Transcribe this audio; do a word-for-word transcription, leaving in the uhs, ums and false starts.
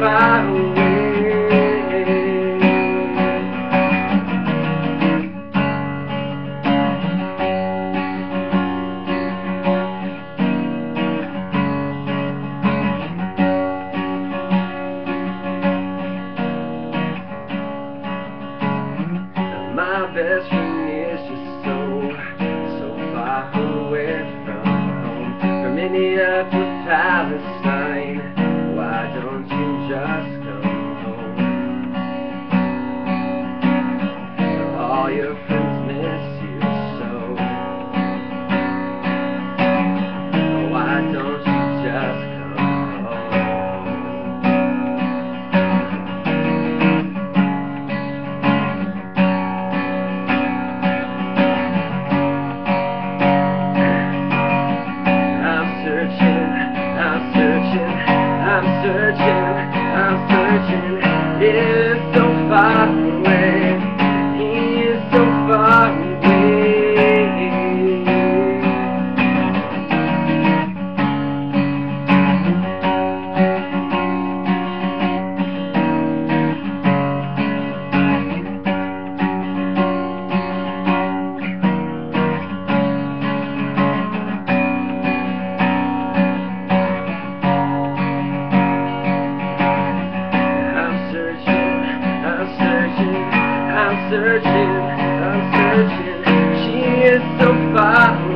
far away. My best friend is just so, so far away from home, from India to Palestine. Why don't you just come home? All your friends miss you so. Why don't you just come home? I'm searching, I'm searching, he is so far away, he is so far away. I'm searching, I'm searching, she is so far away.